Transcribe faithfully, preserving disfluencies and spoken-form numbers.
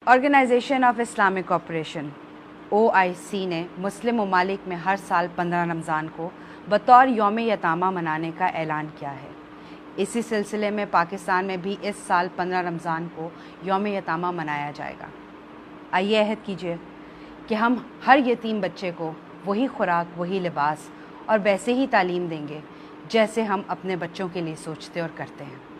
Organisation of Islamic cooperation O I C ने मुस्लिम ममालिक में हर साल पंद्रह रमज़ान को बतौर यौम यतामा मनाने का ऐलान किया है। इसी सिलसिले में पाकिस्तान में भी इस साल पंद्रह रमज़ान को यौम यतामा मनाया जाएगा। आइए अहद कीजिए कि हम हर यतीम बच्चे को वही खुराक, वही लिबास और वैसे ही तालीम देंगे जैसे हम अपने बच्चों के लिए सोचते और करते हैं।